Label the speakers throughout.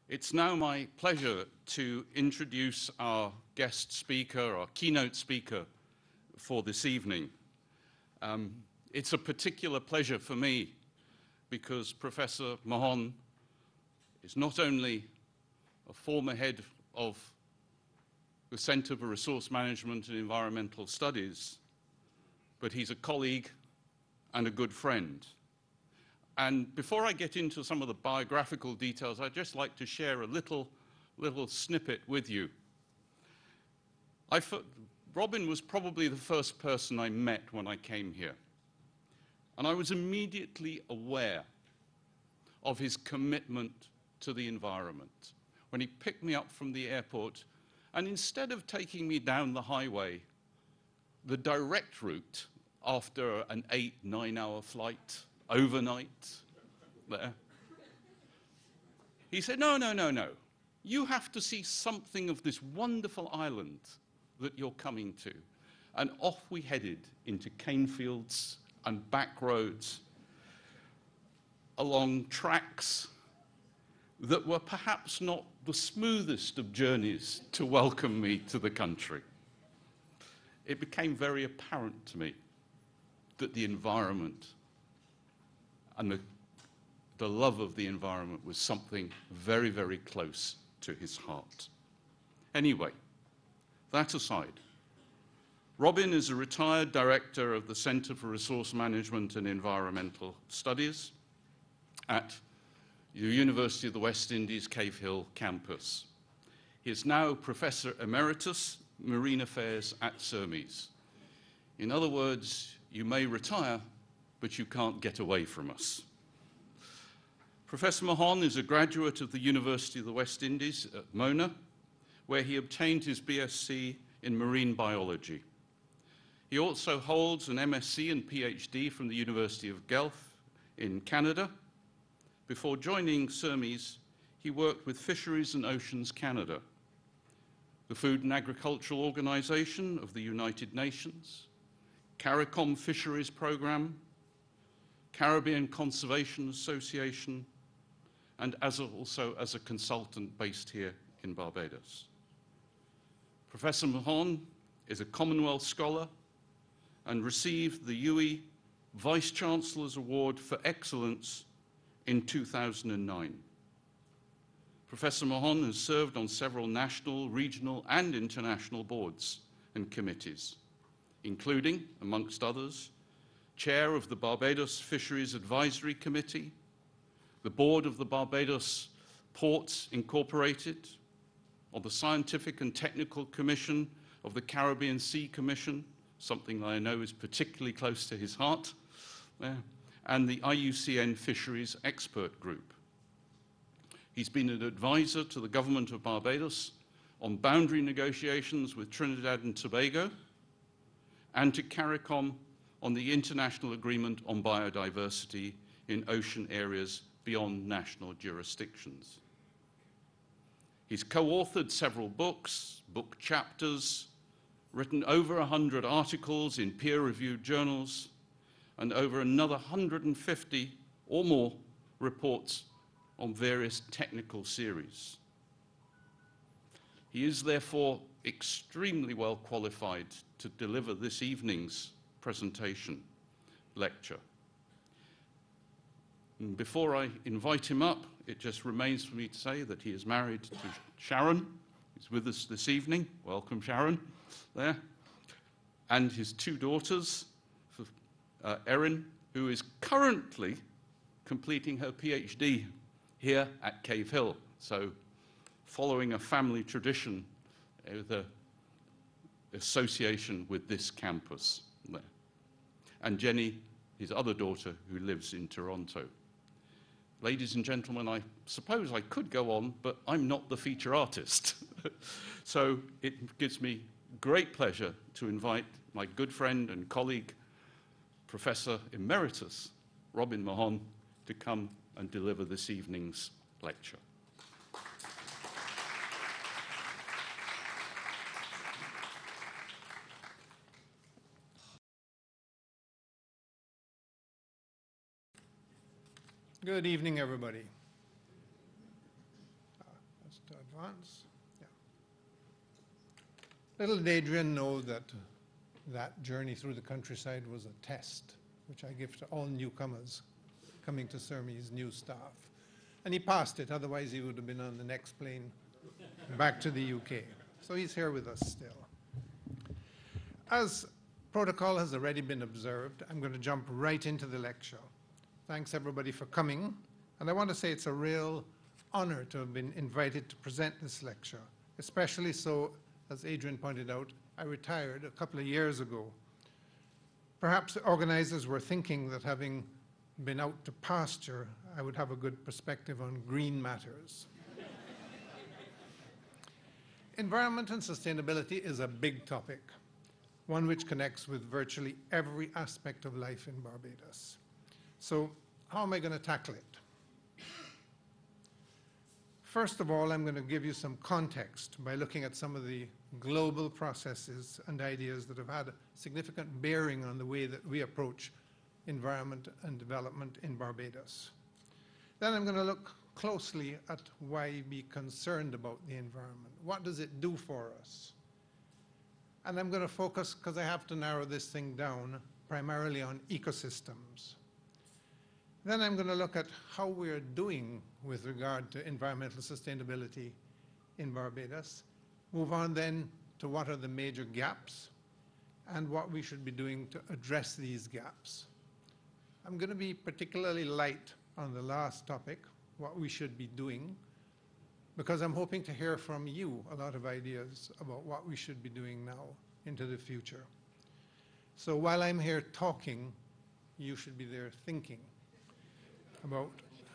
Speaker 1: It's now my pleasure to introduce our guest speaker, our keynote speaker for this evening. It's a particular pleasure for me because Professor Mahon is not only a former head of the Center for Resource Management and Environmental Studies, but he's a colleague and a good friend. And before I get into some of the biographical details, I'd just like to share a little snippet with you. Robin was probably the first person I met when I came here. And I was immediately aware of his commitment to the environment. When he picked me up from the airport, and instead of taking me down the highway, the direct route after an 8-9 hour flight overnight there, he said, no. You have to see something of this wonderful island that you're coming to. And off we headed into cane fields and back roads along tracks that were perhaps not the smoothest of journeys to welcome me to the country. It became very apparent to me that the environment and the love of the environment was something very, very close to his heart. Anyway, that aside, Robin is a retired director of the Center for Resource Management and Environmental Studies at the University of the West Indies Cave Hill campus. He is now Professor Emeritus, Marine Affairs at CERMES. In other words, you may retire, but you can't get away from us. Professor Mahon is a graduate of the University of the West Indies at Mona, where he obtained his BSc in marine biology. He also holds an MSc and PhD from the University of Guelph in Canada. Before joining CERMES, he worked with Fisheries and Oceans Canada, the Food and Agricultural Organization of the United Nations, CARICOM Fisheries Program, Caribbean Conservation Association, and also as a consultant based here in Barbados. Professor Mahon is a Commonwealth Scholar and received the UE Vice-Chancellor's Award for Excellence in 2009. Professor Mahon has served on several national, regional, and international boards and committees, including, amongst others, Chair of the Barbados Fisheries Advisory Committee, the Board of the Barbados Ports Incorporated, on the Scientific and Technical Commission of the Caribbean Sea Commission, something that I know is particularly close to his heart, and the IUCN Fisheries Expert Group. He's been an advisor to the Government of Barbados on boundary negotiations with Trinidad and Tobago, and to CARICOM on the International Agreement on Biodiversity in Ocean Areas Beyond National Jurisdictions. He's co-authored several books, book chapters, written over 100 articles in peer-reviewed journals, and over another 150 or more reports on various technical series. He is therefore extremely well qualified to deliver this evening's presentation lecture. And before I invite him up, it just remains for me to say that he is married to Sharon, who's with us this evening. Welcome, Sharon, there. And his two daughters, Erin, who is currently completing her PhD here at Cave Hill. So following a family tradition with an association with this campus there. And Jenny, his other daughter, who lives in Toronto. Ladies and gentlemen, I suppose I could go on, but I'm not the feature artist. So it gives me great pleasure to invite my good friend and colleague, Professor Emeritus Robin Mahon, to come and deliver this evening's lecture.
Speaker 2: Good evening, everybody. Advance. Yeah. Little did Adrian know that that journey through the countryside was a test, which I give to all newcomers coming to CERMI's new staff. And he passed it, otherwise he would have been on the next plane back to the UK. So he's here with us still. As protocol has already been observed, I'm going to jump right into the lecture. Thanks everybody for coming. And I want to say it's a real honor to have been invited to present this lecture, especially so, as Adrian pointed out, I retired a couple of years ago. Perhaps the organizers were thinking that having been out to pasture, I would have a good perspective on green matters. Environment and sustainability is a big topic, one which connects with virtually every aspect of life in Barbados. So how am I going to tackle it? First of all, I'm going to give you some context by looking at some of the global processes and ideas that have had a significant bearing on the way that we approach environment and development in Barbados. Then I'm going to look closely at why be concerned about the environment. What does it do for us? And I'm going to focus, because I have to narrow this thing down, primarily on ecosystems. Then I'm going to look at how we're doing with regard to environmental sustainability in Barbados. Move on then to what are the major gaps and what we should be doing to address these gaps. I'm going to be particularly light on the last topic, what we should be doing, because I'm hoping to hear from you a lot of ideas about what we should be doing now into the future. So while I'm here talking, you should be there thinking about.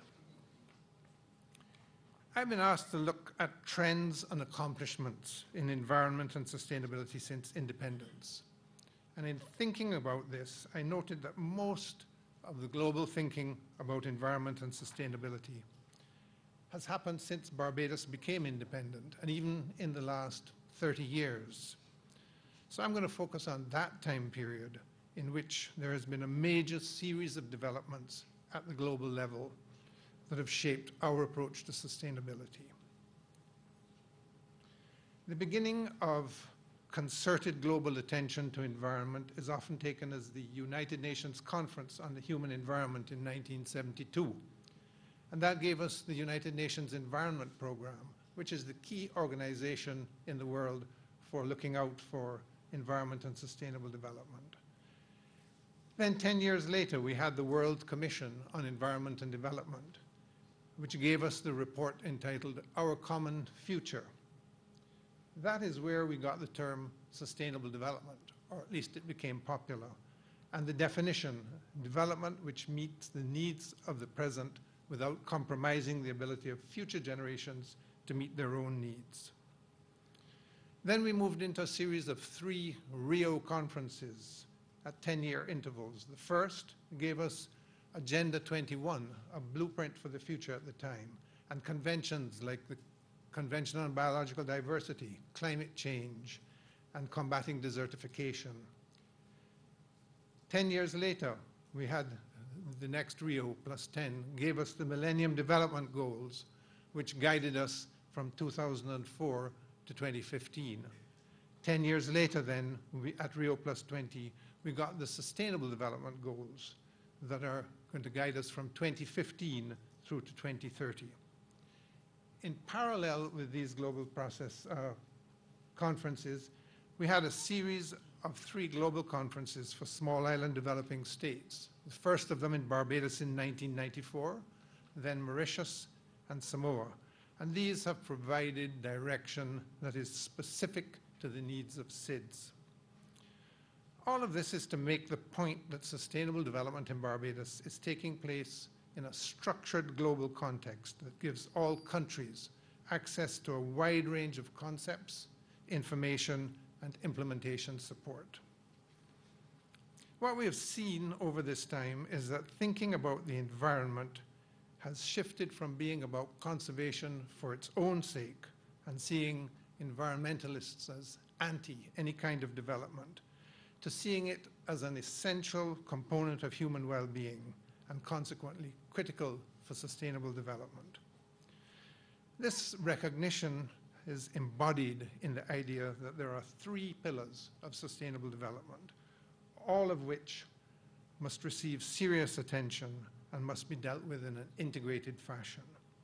Speaker 2: I've been asked to look at trends and accomplishments in environment and sustainability since independence. And in thinking about this, I noted that most of the global thinking about environment and sustainability has happened since Barbados became independent, and even in the last 30 years. So I'm going to focus on that time period in which there has been a major series of developments at the global level that have shaped our approach to sustainability. The beginning of concerted global attention to environment is often taken as the United Nations Conference on the Human Environment in 1972. And that gave us the United Nations Environment Program, which is the key organization in the world for looking out for environment and sustainable development. Then 10 years later, we had the World Commission on Environment and Development, which gave us the report entitled Our Common Future. That is where we got the term sustainable development, or at least it became popular. And the definition, development which meets the needs of the present without compromising the ability of future generations to meet their own needs. Then we moved into a series of 3 Rio conferences at 10-year intervals. The first gave us Agenda 21, a blueprint for the future at the time, and conventions like the Convention on Biological Diversity, climate change, and combating desertification. 10 years later, we had the next Rio +10, gave us the Millennium Development Goals, which guided us from 2004 to 2015. 10 years later then, at Rio +20, we got the Sustainable Development Goals that are going to guide us from 2015 through to 2030. In parallel with these global conferences, we had a series of 3 global conferences for small island developing states. The first of them in Barbados in 1994, then Mauritius and Samoa. And these have provided direction that is specific to the needs of SIDS. All of this is to make the point that sustainable development in Barbados is taking place in a structured global context that gives all countries access to a wide range of concepts, information, and implementation support. What we have seen over this time is that thinking about the environment has shifted from being about conservation for its own sake and seeing environmentalists as anti any kind of development, to seeing it as an essential component of human well-being and consequently critical for sustainable development. This recognition is embodied in the idea that there are 3 pillars of sustainable development, all of which must receive serious attention and must be dealt with in an integrated fashion.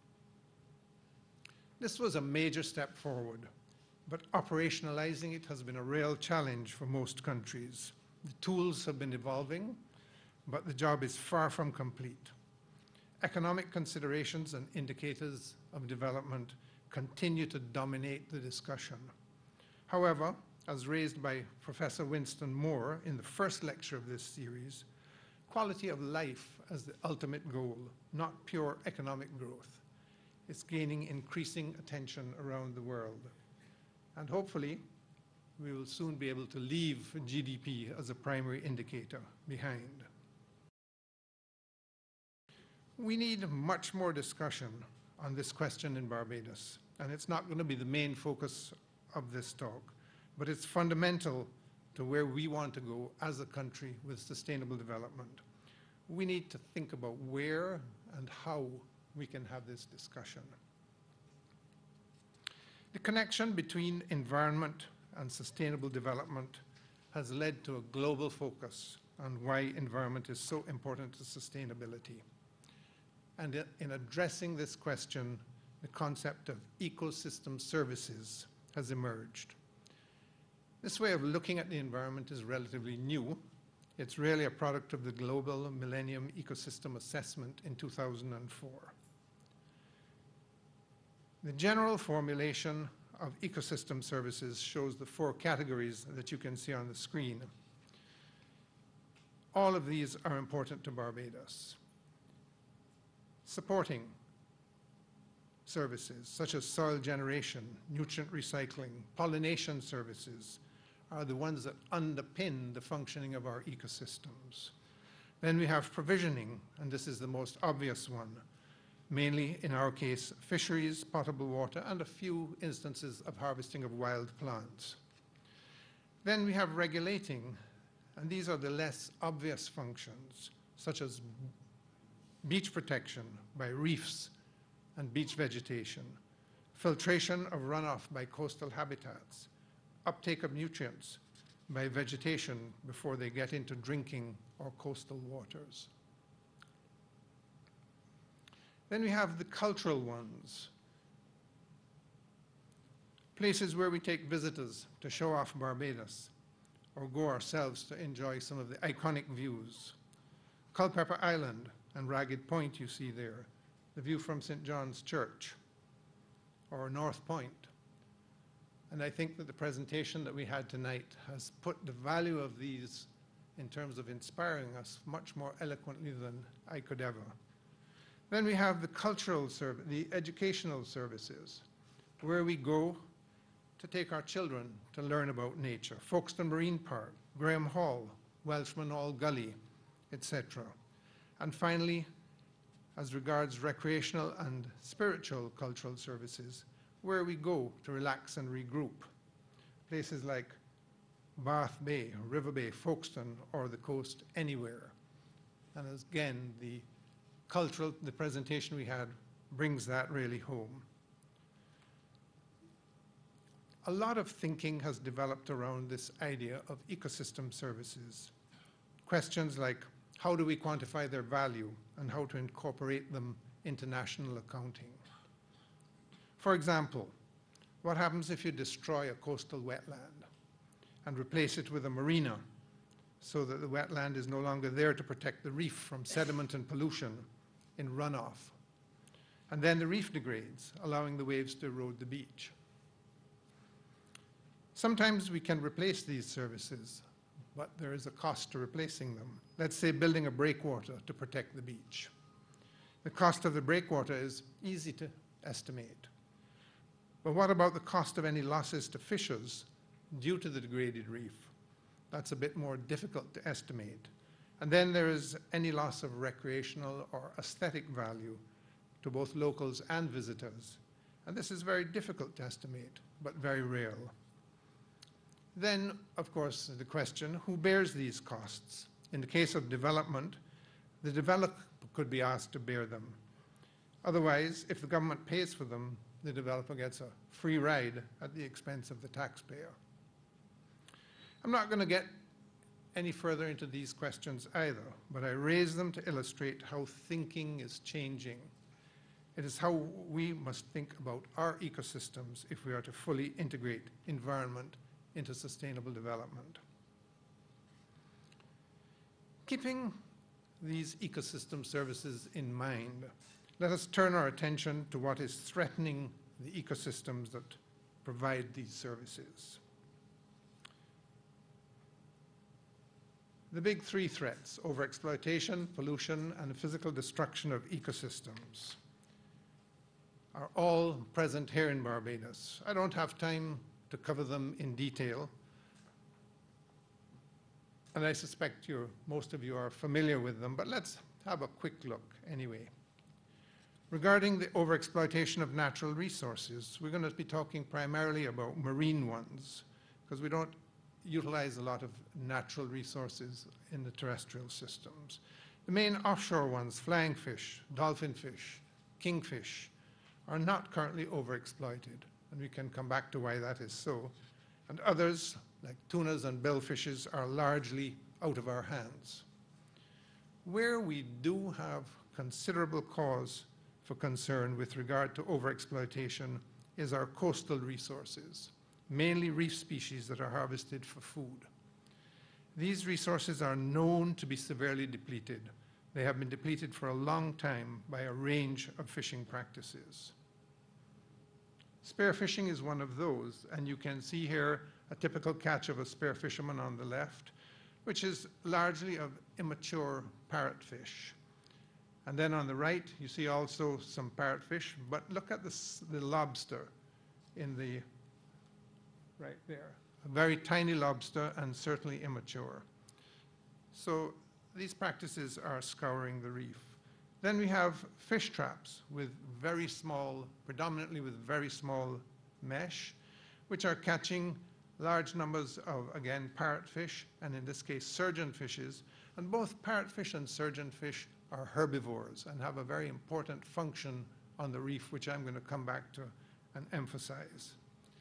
Speaker 2: This was a major step forward, but operationalizing it has been a real challenge for most countries. The tools have been evolving, but the job is far from complete. Economic considerations and indicators of development continue to dominate the discussion. However, as raised by Professor Winston Moore in the first lecture of this series, quality of life as the ultimate goal, not pure economic growth, is gaining increasing attention around the world. And hopefully, we will soon be able to leave GDP as a primary indicator behind. We need much more discussion on this question in Barbados, and it's not going to be the main focus of this talk, but it's fundamental to where we want to go as a country with sustainable development. We need to think about where and how we can have this discussion. The connection between environment and sustainable development has led to a global focus on why environment is so important to sustainability. And in addressing this question, the concept of ecosystem services has emerged. This way of looking at the environment is relatively new. It's really a product of the Global Millennium Ecosystem Assessment in 2004. The general formulation of ecosystem services shows the 4 categories that you can see on the screen. All of these are important to Barbados. Supporting services such as soil generation, nutrient recycling, pollination services are the ones that underpin the functioning of our ecosystems. Then we have provisioning, and this is the most obvious one, mainly in our case fisheries, potable water, and a few instances of harvesting of wild plants. Then we have regulating, and these are the less obvious functions, such as beach protection by reefs and beach vegetation, filtration of runoff by coastal habitats, uptake of nutrients by vegetation before they get into drinking or coastal waters. Then we have the cultural ones, places where we take visitors to show off Barbados or go ourselves to enjoy some of the iconic views. Culpeper Island and Ragged Point you see there, the view from St. John's Church, or North Point. And I think that the presentation that we had tonight has put the value of these in terms of inspiring us much more eloquently than I could ever. Then we have the cultural service, the educational services, where we go to take our children to learn about nature. Folkestone Marine Park, Graham Hall, Welshman Hall Gully, etc. And finally, as regards recreational and spiritual cultural services, where we go to relax and regroup. Places like Bath Bay, River Bay, Folkestone, or the coast anywhere. And again, the presentation we had brings that really home. A lot of thinking has developed around this idea of ecosystem services. Questions like, how do we quantify their value and how to incorporate them into national accounting? For example, what happens if you destroy a coastal wetland and replace it with a marina so that the wetland is no longer there to protect the reef from sediment and pollution in runoff? And then the reef degrades, allowing the waves to erode the beach. Sometimes we can replace these services, but there is a cost to replacing them. Let's say building a breakwater to protect the beach. The cost of the breakwater is easy to estimate. But what about the cost of any losses to fishers due to the degraded reef? That's a bit more difficult to estimate. And then there is any loss of recreational or aesthetic value to both locals and visitors. And this is very difficult to estimate, but very real. Then, of course, the question, who bears these costs? In the case of development, the developer could be asked to bear them. Otherwise, if the government pays for them, the developer gets a free ride at the expense of the taxpayer. I'm not going to get any further into these questions either, but I raise them to illustrate how thinking is changing. It is how we must think about our ecosystems if we are to fully integrate environment into sustainable development. Keeping these ecosystem services in mind, let us turn our attention to what is threatening the ecosystems that provide these services. The big three threats: overexploitation, pollution, and physical destruction of ecosystems, are all present here in Barbados. I don't have time to cover them in detail, and I suspect most of you are familiar with them, but let's have a quick look anyway. Regarding the overexploitation of natural resources, we're going to be talking primarily about marine ones, because we don't utilize a lot of natural resources in the terrestrial systems. The main offshore ones, flying fish, dolphin fish, kingfish, are not currently overexploited, and we can come back to why that is so. And others, like tunas and billfishes, are largely out of our hands. Where we do have considerable cause for concern with regard to overexploitation is our coastal resources, mainly reef species that are harvested for food. These resources are known to be severely depleted. They have been depleted for a long time by a range of fishing practices. Spearfishing is one of those, and you can see here a typical catch of a spear fisherman on the left, which is largely of immature parrotfish. And then on the right, you see also some parrotfish, but look at the lobster in the right there. A very tiny lobster and certainly immature. So these practices are scouring the reef. Then we have fish traps with very small, predominantly with very small mesh, which are catching large numbers of, again, parrotfish, and in this case, surgeonfishes. And both parrotfish and surgeonfish are herbivores and have a very important function on the reef, which I'm going to come back to and emphasize.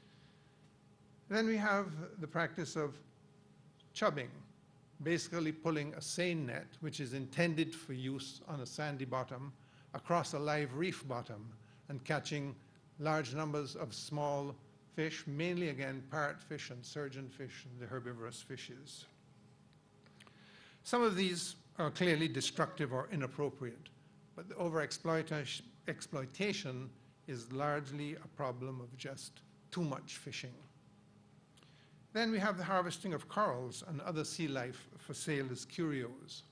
Speaker 2: Then we have the practice of chubbing, basically pulling a seine net, which is intended for use on a sandy bottom, across a live reef bottom, and catching large numbers of small fish, mainly, again, parrotfish and surgeonfish, the herbivorous fishes. Some of these are clearly destructive or inappropriate, but the overexploitation is largely a problem of just too much fishing. Then we have the harvesting of corals and other sea life for sale as curios.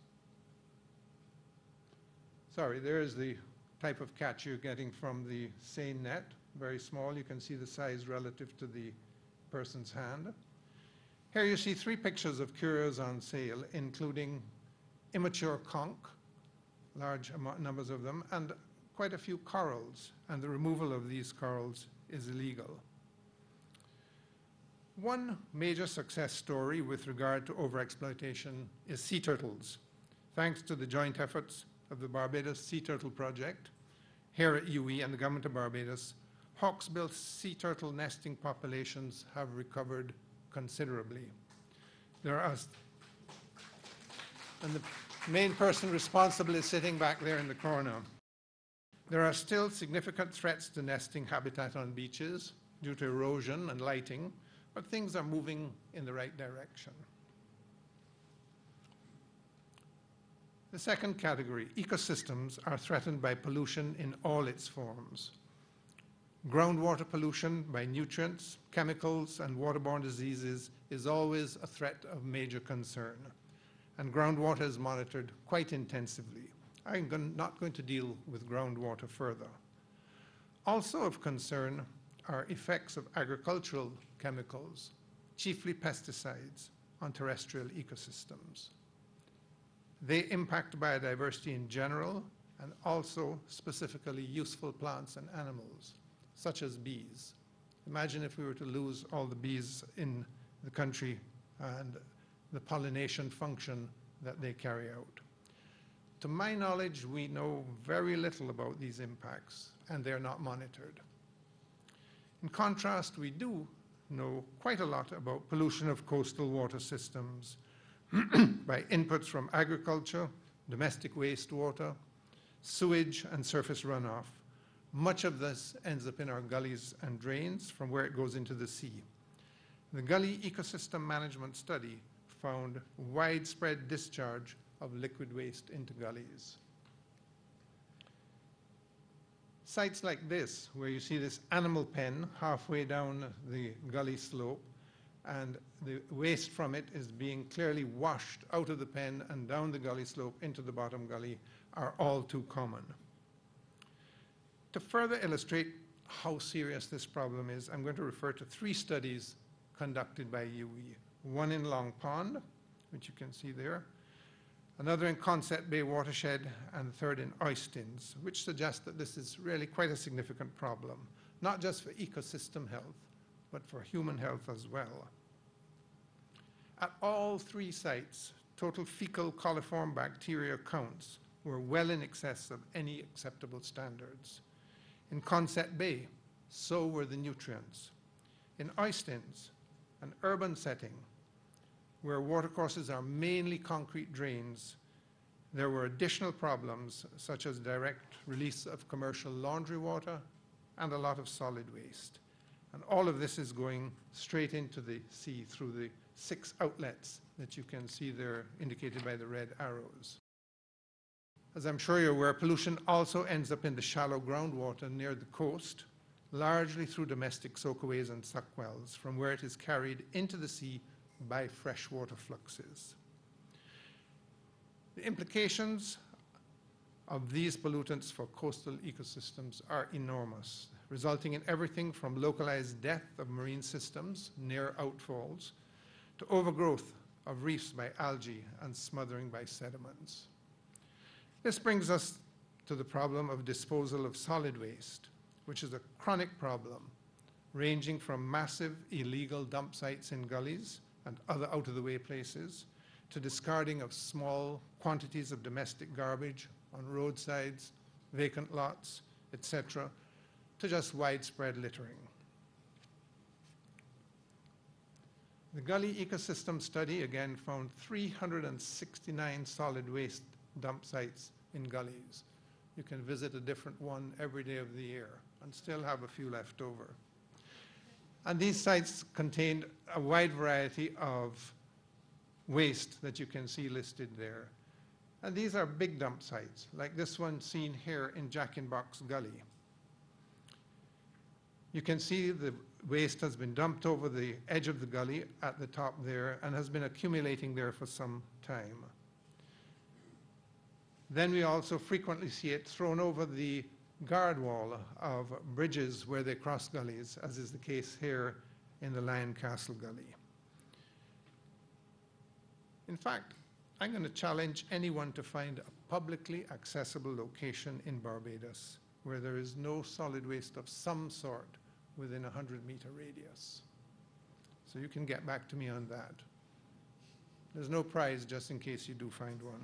Speaker 2: Sorry, there is the type of catch you're getting from the seine net, very small. You can see the size relative to the person's hand. Here you see three pictures of curios on sale, including immature conch, large numbers of them, and quite a few corals, and the removal of these corals is illegal. One major success story with regard to overexploitation is sea turtles. Thanks to the joint efforts of the Barbados Sea Turtle Project, here at UE and the Government of Barbados, hawksbill sea turtle nesting populations have recovered considerably. And the main person responsible is sitting back there in the corner. There are still significant threats to nesting habitat on beaches due to erosion and lighting, but things are moving in the right direction. The second category, ecosystems are threatened by pollution in all its forms. Groundwater pollution by nutrients, chemicals, and waterborne diseases is always a threat of major concern, and groundwater is monitored quite intensively. I'm not going to deal with groundwater further. Also of concern are effects of agricultural chemicals, chiefly pesticides, on terrestrial ecosystems. They impact biodiversity in general and also specifically useful plants and animals, such as bees. Imagine if we were to lose all the bees in the country and the pollination function that they carry out. To my knowledge, we know very little about these impacts, and they're not monitored. In contrast, we do know quite a lot about pollution of coastal water systems by inputs from agriculture, domestic wastewater, sewage, and surface runoff. Much of this ends up in our gullies and drains from where it goes into the sea. The Gully Ecosystem Management Study found widespread discharge of liquid waste into gullies. Sites like this, where you see this animal pen halfway down the gully slope, and the waste from it is being clearly washed out of the pen and down the gully slope into the bottom gully, are all too common. To further illustrate how serious this problem is, I'm going to refer to 3 studies conducted by UE. One in Long Pond, which you can see there, another in Quonset Bay Watershed, and the third in Oistins, which suggests that this is really quite a significant problem, not just for ecosystem health, but for human health as well. At all 3 sites, total fecal coliform bacteria counts were well in excess of any acceptable standards. In Quonset Bay, so were the nutrients. In Oistins, an urban setting where watercourses are mainly concrete drains, there were additional problems such as direct release of commercial laundry water and a lot of solid waste. And all of this is going straight into the sea through the 6 outlets that you can see there indicated by the red arrows. As I'm sure you're aware, pollution also ends up in the shallow groundwater near the coast, largely through domestic soakaways and suck wells, from where it is carried into the sea by freshwater fluxes. The implications of these pollutants for coastal ecosystems are enormous, resulting in everything from localized death of marine systems near outfalls to overgrowth of reefs by algae and smothering by sediments. This brings us to the problem of disposal of solid waste, which is a chronic problem, ranging from massive illegal dump sites in gullies and other out-of-the-way places, to discarding of small quantities of domestic garbage on roadsides, vacant lots, etc., to just widespread littering. The Gully Ecosystem Study again found 369 solid waste dump sites in gullies. You can visit a different one every day of the year and still have a few left over. And these sites contained a wide variety of waste that you can see listed there. And these are big dump sites, like this one seen here in Jack in Box Gully. You can see the waste has been dumped over the edge of the gully at the top there and has been accumulating there for some time. Then we also frequently see it thrown over the guard wall of bridges where they cross gullies, as is the case here in the Lion Castle Gully. In fact, I'm going to challenge anyone to find a publicly accessible location in Barbados where there is no solid waste of some sort within a 100-meter radius. So you can get back to me on that. There's no prize just in case you do find one.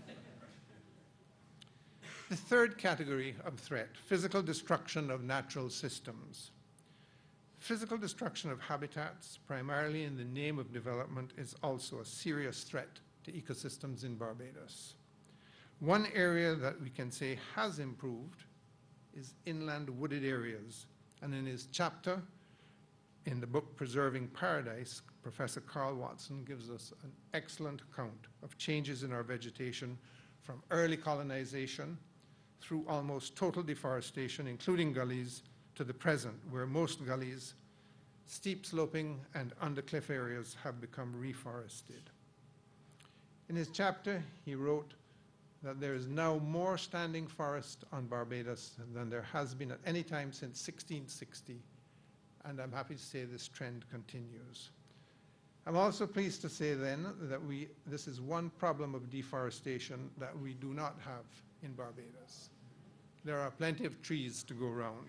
Speaker 2: The third category of threat, physical destruction of natural systems. Physical destruction of habitats, primarily in the name of development, is also a serious threat to ecosystems in Barbados. One area that we can say has improved is inland wooded areas. And in his chapter in the book Preserving Paradise, Professor Carl Watson gives us an excellent account of changes in our vegetation from early colonization through almost total deforestation, including gullies, to the present, where most gullies, steep sloping and undercliff areas have become reforested. In his chapter, he wrote that there is now more standing forest on Barbados than there has been at any time since 1660, and I'm happy to say this trend continues. I'm also pleased to say then that this is one problem of deforestation that we do not have in Barbados. There are plenty of trees to go around.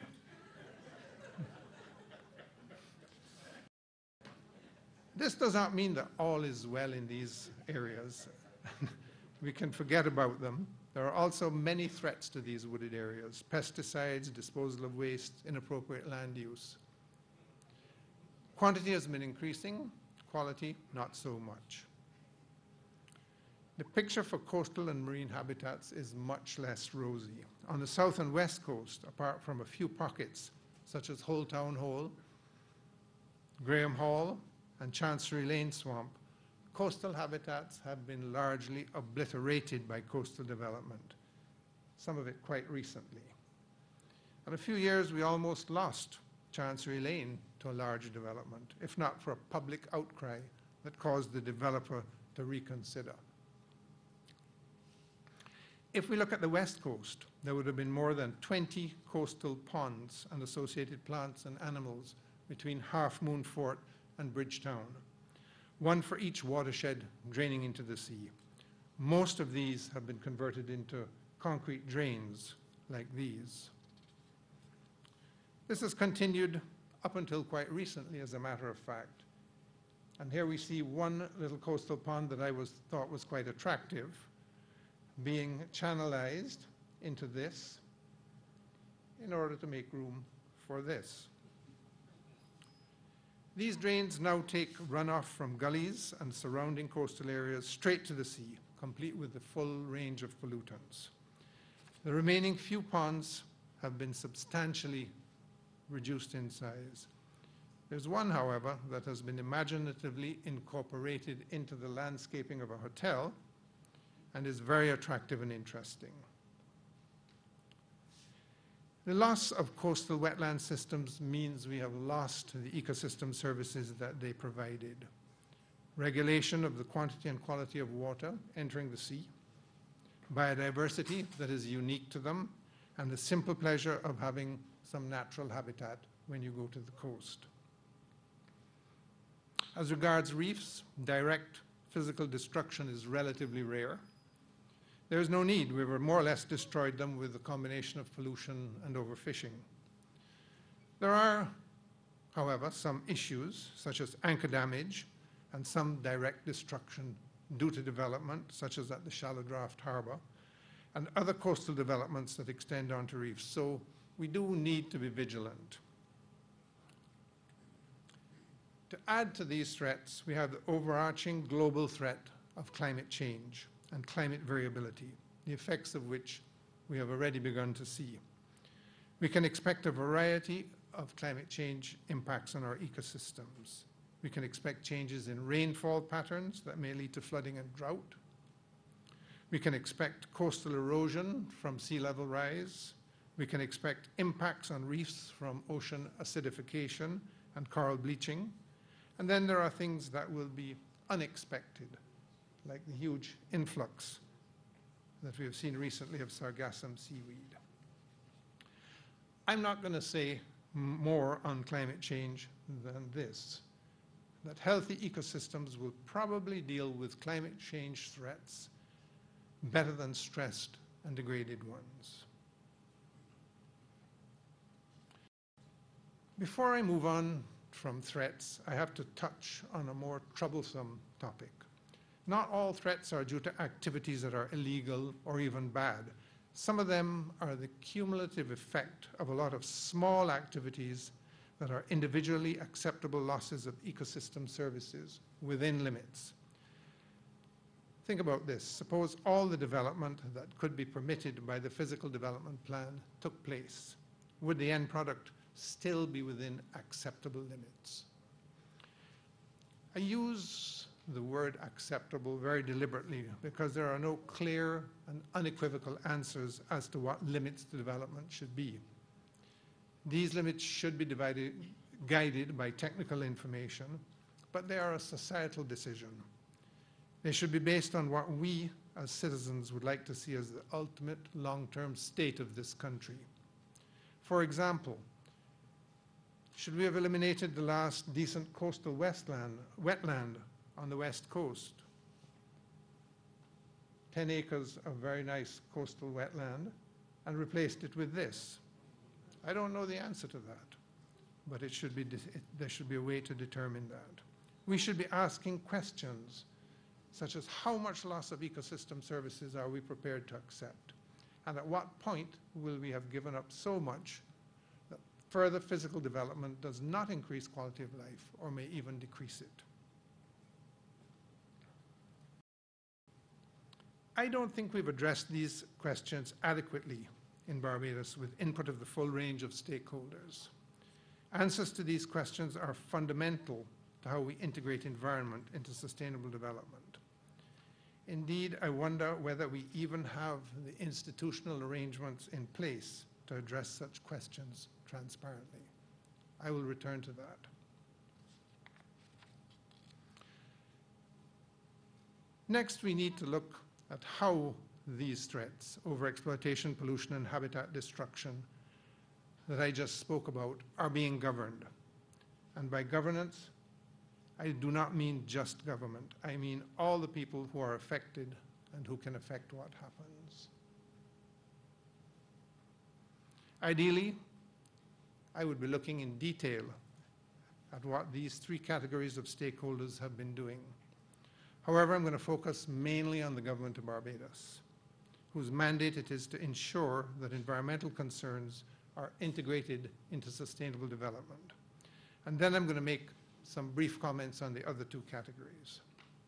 Speaker 2: This does not mean that all is well in these areas. We can forget about them. There are also many threats to these wooded areas: pesticides, disposal of waste, inappropriate land use. Quantity has been increasing, quality not so much. The picture for coastal and marine habitats is much less rosy. On the south and west coast, apart from a few pockets such as Hull Town Hole, Graham Hall, and Chancery Lane Swamp, coastal habitats have been largely obliterated by coastal development, some of it quite recently. In a few years, we almost lost Chancery Lane to a large development, if not for a public outcry that caused the developer to reconsider. If we look at the west coast, there would have been more than 20 coastal ponds and associated plants and animals between Half Moon Fort and Bridgetown, one for each watershed draining into the sea. Most of these have been converted into concrete drains like these. This has continued up until quite recently, as a matter of fact. And here we see one little coastal pond that I thought was quite attractive, being channelized into this in order to make room for this. These drains now take runoff from gullies and surrounding coastal areas straight to the sea, complete with the full range of pollutants. The remaining few ponds have been substantially reduced in size. There's one, however, that has been imaginatively incorporated into the landscaping of a hotel and is very attractive and interesting. The loss of coastal wetland systems means we have lost the ecosystem services that they provided. Regulation of the quantity and quality of water entering the sea, biodiversity that is unique to them, and the simple pleasure of having some natural habitat when you go to the coast. As regards reefs, direct physical destruction is relatively rare. There is no need. We were more or less destroyed them with a combination of pollution and overfishing. There are, however, some issues, such as anchor damage and some direct destruction due to development, such as at the Shallow Draft Harbor, and other coastal developments that extend onto reefs. So we do need to be vigilant. To add to these threats, we have the overarching global threat of climate change and climate variability, the effects of which we have already begun to see. We can expect a variety of climate change impacts on our ecosystems. We can expect changes in rainfall patterns that may lead to flooding and drought. We can expect coastal erosion from sea level rise. We can expect impacts on reefs from ocean acidification and coral bleaching. And then there are things that will be unexpected, like the huge influx that we have seen recently of sargassum seaweed. I'm not going to say more on climate change than this, that healthy ecosystems will probably deal with climate change threats better than stressed and degraded ones. Before I move on from threats, I have to touch on a more troublesome topic. Not all threats are due to activities that are illegal or even bad. Some of them are the cumulative effect of a lot of small activities that are individually acceptable losses of ecosystem services within limits. Think about this. Suppose all the development that could be permitted by the physical development plan took place. Would the end product still be within acceptable limits? I use the word acceptable very deliberately because there are no clear and unequivocal answers as to what limits the development should be. These limits should be guided by technical information, but they are a societal decision. They should be based on what we as citizens would like to see as the ultimate long-term state of this country. For example, should we have eliminated the last decent coastal wetland on the west coast? 10 acres of very nice coastal wetland, and replaced it with this? I don't know the answer to that, but there should be a way to determine that. We should be asking questions such as how much loss of ecosystem services are we prepared to accept? And at what point will we have given up so much that further physical development does not increase quality of life or may even decrease it. I don't think we've addressed these questions adequately in Barbados with input of the full range of stakeholders. Answers to these questions are fundamental to how we integrate environment into sustainable development. Indeed, I wonder whether we even have the institutional arrangements in place to address such questions transparently. I will return to that. Next, we need to look at how these threats, overexploitation, pollution, and habitat destruction that I just spoke about, are being governed. And by governance, I do not mean just government. I mean all the people who are affected and who can affect what happens. Ideally, I would be looking in detail at what these three categories of stakeholders have been doing. However, I'm going to focus mainly on the government of Barbados, whose mandate it is to ensure that environmental concerns are integrated into sustainable development. And then I'm going to make some brief comments on the other two categories.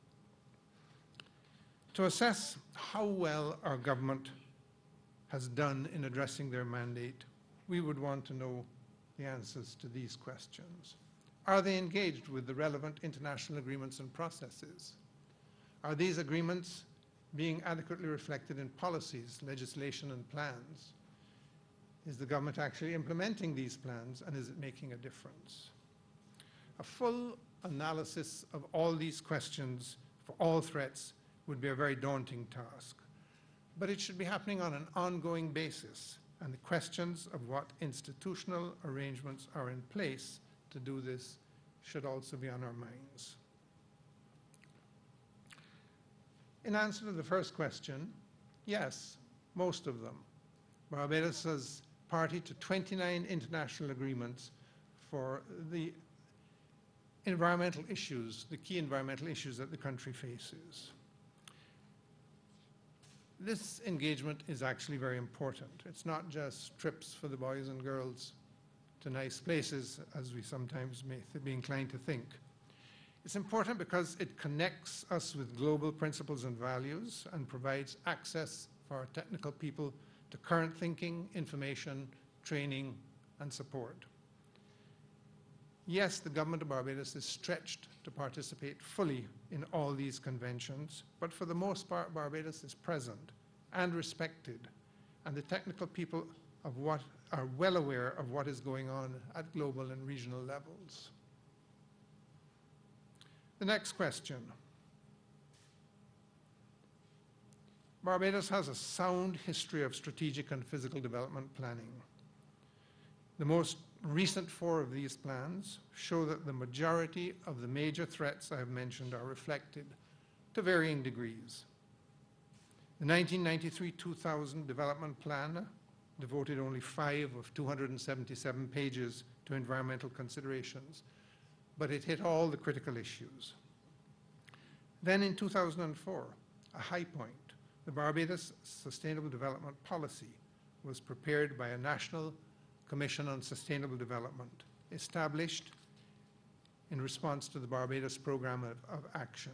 Speaker 2: To assess how well our government has done in addressing their mandate, we would want to know the answers to these questions. Are they engaged with the relevant international agreements and processes? Are these agreements being adequately reflected in policies, legislation, and plans? Is the government actually implementing these plans, and is it making a difference? A full analysis of all these questions for all threats would be a very daunting task, but it should be happening on an ongoing basis, and the questions of what institutional arrangements are in place to do this should also be on our minds. In answer to the first question, yes, most of them. Barbados is party to 29 international agreements for the environmental issues, the key environmental issues that the country faces. This engagement is actually very important. It's not just trips for the boys and girls to nice places, as we sometimes may be inclined to think. It's important because it connects us with global principles and values and provides access for our technical people to current thinking, information, training, and support. Yes, the government of Barbados is stretched to participate fully in all these conventions, but for the most part, Barbados is present and respected, and the technical people are well aware of what is going on at global and regional levels. The next question. Barbados has a sound history of strategic and physical development planning. The most recent 4 of these plans show that the majority of the major threats I have mentioned are reflected to varying degrees. The 1993-2000 development plan devoted only 5 of 277 pages to environmental considerations, but it hit all the critical issues. Then in 2004, a high point, the Barbados Sustainable Development Policy was prepared by a National Commission on Sustainable Development, established in response to the Barbados Programme of Action.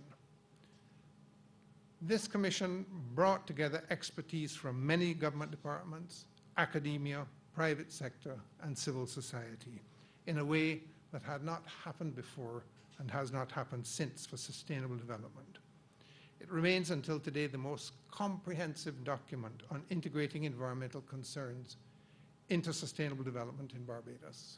Speaker 2: This commission brought together expertise from many government departments, academia, private sector, and civil society in a way that had not happened before and has not happened since for sustainable development. It remains until today the most comprehensive document on integrating environmental concerns into sustainable development in Barbados.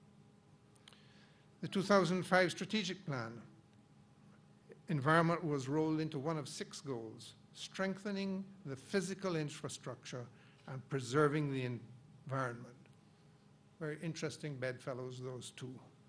Speaker 2: The 2005 strategic plan, environment was rolled into one of 6 goals: strengthening the physical infrastructure and preserving the environment. Very interesting bedfellows, those two.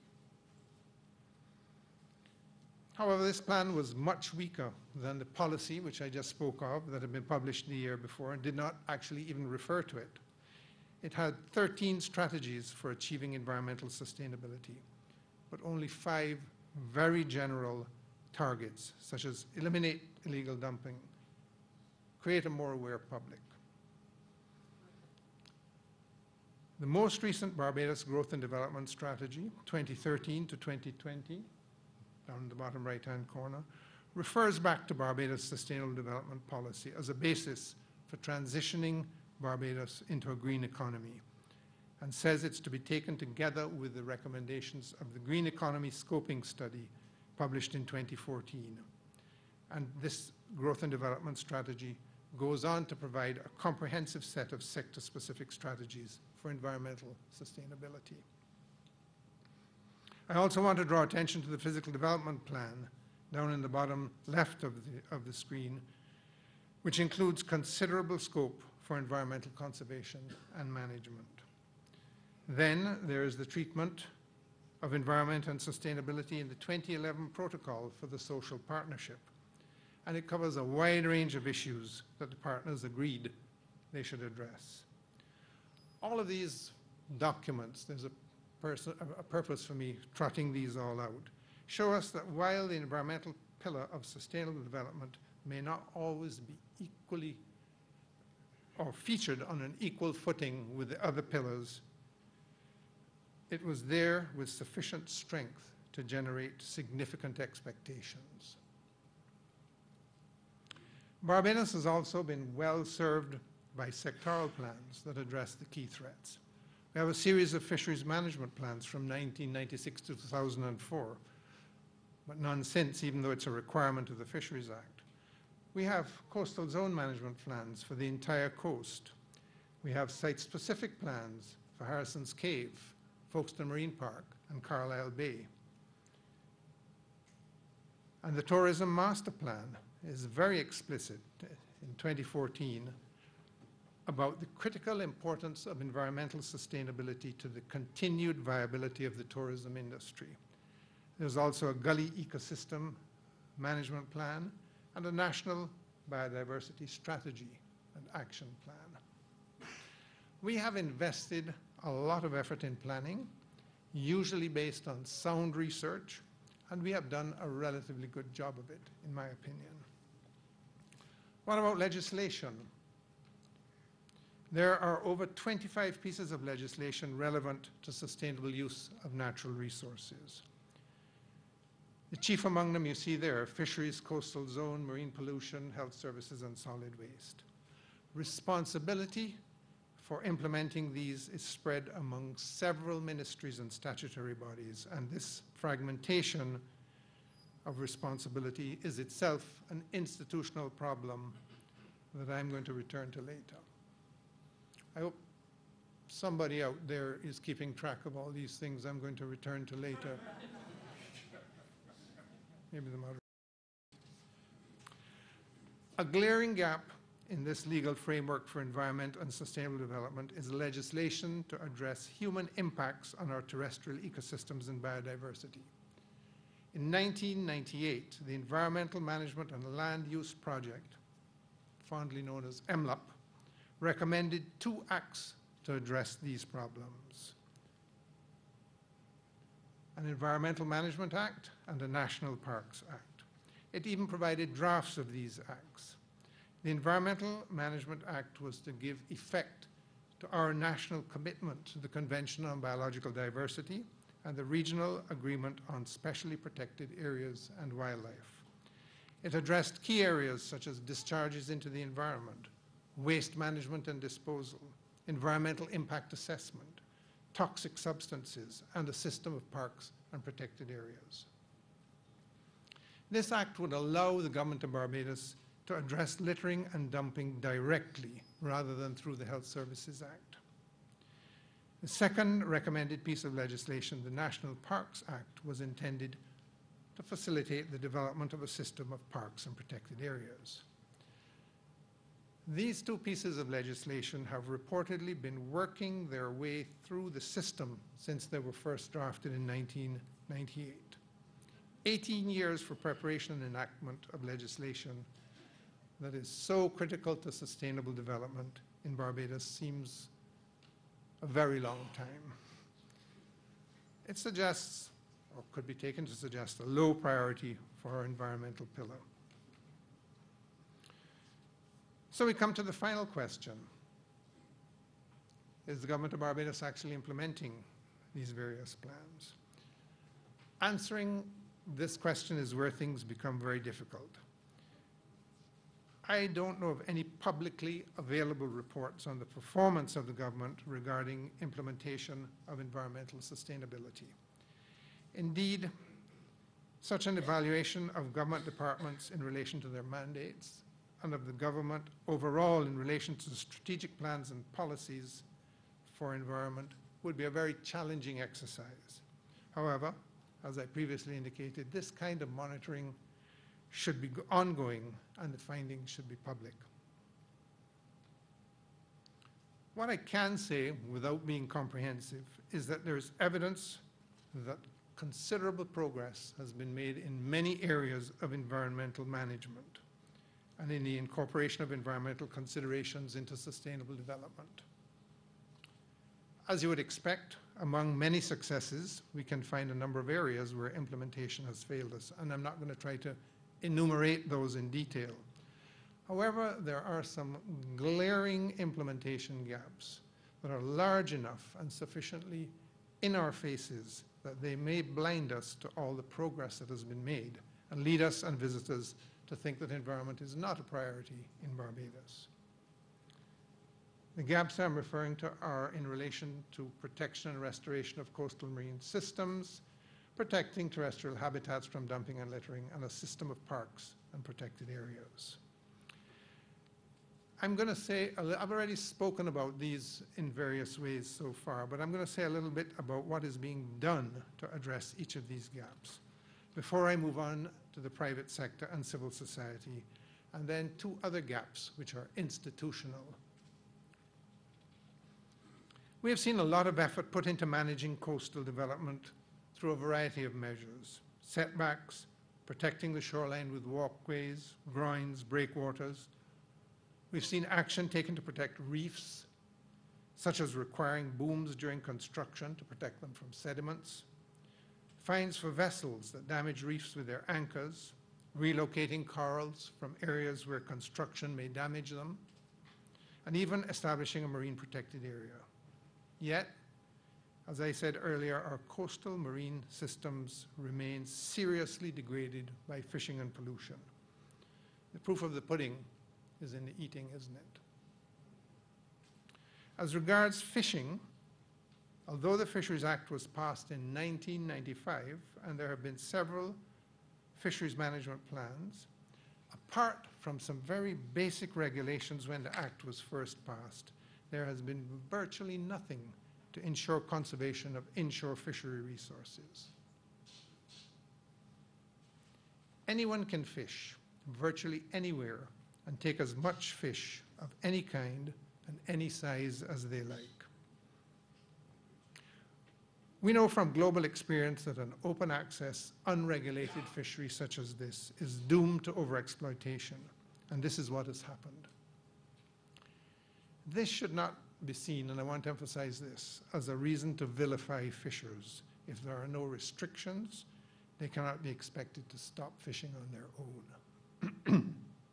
Speaker 2: However, this plan was much weaker than the policy, which I just spoke of, that had been published the year before and did not actually even refer to it. It had 13 strategies for achieving environmental sustainability, but only 5 very general targets, such as eliminate illegal dumping, create a more aware public. The most recent Barbados Growth and Development Strategy, 2013 to 2020, down in the bottom right-hand corner, refers back to Barbados' Sustainable Development Policy as a basis for transitioning Barbados into a green economy, and says it's to be taken together with the recommendations of the Green Economy Scoping Study published in 2014. And this Growth and Development Strategy goes on to provide a comprehensive set of sector-specific strategies for environmental sustainability. I also want to draw attention to the Physical Development Plan down in the bottom left of the screen, which includes considerable scope for environmental conservation and management. Then there is the treatment of environment and sustainability in the 2011 Protocol for the Social Partnership, and it covers a wide range of issues that the partners agreed they should address. All of these documents, there's a purpose for me trotting these all out, show us that while the environmental pillar of sustainable development may not always be equally or featured on an equal footing with the other pillars, it was there with sufficient strength to generate significant expectations. Barbados has also been well served by sectoral plans that address the key threats. We have a series of fisheries management plans from 1996 to 2004, but none since, even though it's a requirement of the Fisheries Act. We have coastal zone management plans for the entire coast. We have site-specific plans for Harrison's Cave, Folkestone Marine Park, and Carlisle Bay. And the Tourism Master Plan is very explicit in 2014 about the critical importance of environmental sustainability to the continued viability of the tourism industry. There's also a gully ecosystem management plan and a national biodiversity strategy and action plan. We have invested a lot of effort in planning, usually based on sound research, and we have done a relatively good job of it, in my opinion. What about legislation? There are over 25 pieces of legislation relevant to sustainable use of natural resources. The chief among them you see there: fisheries, coastal zone, marine pollution, health services, and solid waste. Responsibility for implementing these is spread among several ministries and statutory bodies, and this fragmentation of responsibility is itself an institutional problem that I'm going to return to later. I hope somebody out there is keeping track of all these things I'm going to return to later. Maybe the moderator. A glaring gap in this legal framework for environment and sustainable development is legislation to address human impacts on our terrestrial ecosystems and biodiversity. In 1998, the Environmental Management and Land Use Project, fondly known as EMLUP, recommended 2 acts to address these problems: an Environmental Management Act and a National Parks Act. It even provided drafts of these acts. The Environmental Management Act was to give effect to our national commitment to the Convention on Biological Diversity and the Regional Agreement on Specially Protected Areas and Wildlife. It addressed key areas such as discharges into the environment, waste management and disposal, environmental impact assessment, toxic substances, and a system of parks and protected areas. This act would allow the government of Barbados to address littering and dumping directly rather than through the Health Services Act. The second recommended piece of legislation, the National Parks Act, was intended to facilitate the development of a system of parks and protected areas. These 2 pieces of legislation have reportedly been working their way through the system since they were first drafted in 1998. 18 years for preparation and enactment of legislation that is so critical to sustainable development in Barbados seems a very long time. It suggests, or could be taken to suggest, a low priority for our environmental pillar. So we come to the final question. is the government of Barbados actually implementing these various plans? Answering this question is where things become very difficult. I don't know of any publicly available reports on the performance of the government regarding implementation of environmental sustainability. Indeed, such an evaluation of government departments in relation to their mandates and of the government overall in relation to the strategic plans and policies for environment would be a very challenging exercise. However, as I previously indicated, this kind of monitoring should be ongoing and the findings should be public. What I can say, without being comprehensive, is that there is evidence that considerable progress has been made in many areas of environmental management and in the incorporation of environmental considerations into sustainable development. As you would expect, among many successes, we can find a number of areas where implementation has failed us, and I'm not going to try to enumerate those in detail. However, there are some glaring implementation gaps that are large enough and sufficiently in our faces that they may blind us to all the progress that has been made and lead us and visitors to think that environment is not a priority in Barbados. The gaps I'm referring to are in relation to protection and restoration of coastal marine systems, protecting terrestrial habitats from dumping and littering, and a system of parks and protected areas. I'm going to say, I've already spoken about these in various ways so far, but I'm going to say a little bit about what is being done to address each of these gaps before I move on to the private sector and civil society, and then two other gaps which are institutional. We have seen a lot of effort put into managing coastal development through a variety of measures: setbacks, protecting the shoreline with walkways, groins, breakwaters. We've seen action taken to protect reefs, such as requiring booms during construction to protect them from sediments, fines for vessels that damage reefs with their anchors, relocating corals from areas where construction may damage them, and even establishing a marine protected area. Yet, as I said earlier, our coastal marine systems remain seriously degraded by fishing and pollution. The proof of the pudding is in the eating, isn't it? As regards fishing, although the Fisheries Act was passed in 1995 and there have been several fisheries management plans, apart from some very basic regulations when the Act was first passed, there has been virtually nothing to ensure conservation of inshore fishery resources. Anyone can fish virtually anywhere and take as much fish of any kind and any size as they like. We know from global experience that an open access, unregulated fishery such as this is doomed to overexploitation, and this is what has happened. This should not be seen, and I want to emphasize this, as a reason to vilify fishers. If there are no restrictions, they cannot be expected to stop fishing on their own.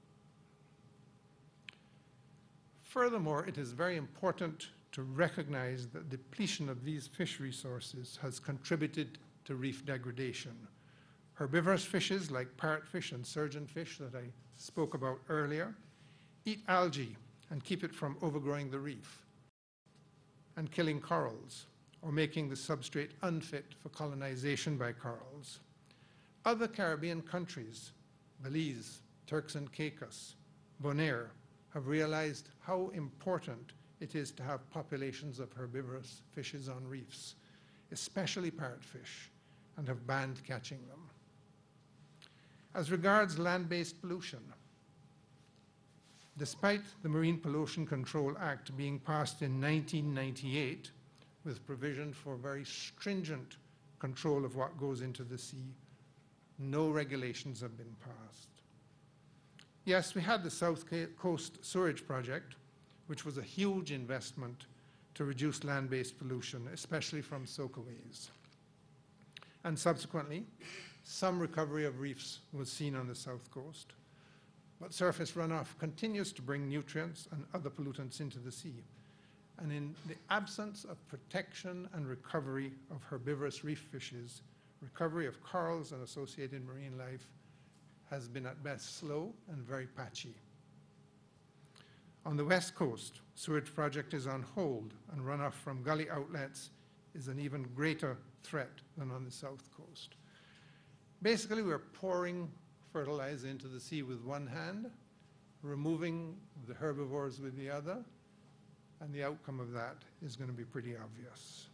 Speaker 2: Furthermore, it is very important to recognize that depletion of these fish resources has contributed to reef degradation. Herbivorous fishes like parrotfish and surgeonfish that I spoke about earlier eat algae and keep it from overgrowing the reef and killing corals or making the substrate unfit for colonization by corals. Other Caribbean countries, Belize, Turks and Caicos, Bonaire, have realized how important it is to have populations of herbivorous fishes on reefs, especially parrotfish, and have banned catching them. As regards land-based pollution, despite the Marine Pollution Control Act being passed in 1998 with provision for very stringent control of what goes into the sea, no regulations have been passed. Yes, we had the South Coast Sewerage Project, which was a huge investment to reduce land-based pollution, especially from soakaways. And subsequently, some recovery of reefs was seen on the South Coast. But surface runoff continues to bring nutrients and other pollutants into the sea. And in the absence of protection and recovery of herbivorous reef fishes, recovery of corals and associated marine life has been at best slow and very patchy. On the west coast, sewage project is on hold, and runoff from gully outlets is an even greater threat than on the south coast. Basically, we're pouring fertilizer into the sea with one hand, removing the herbivores with the other, and the outcome of that is going to be pretty obvious.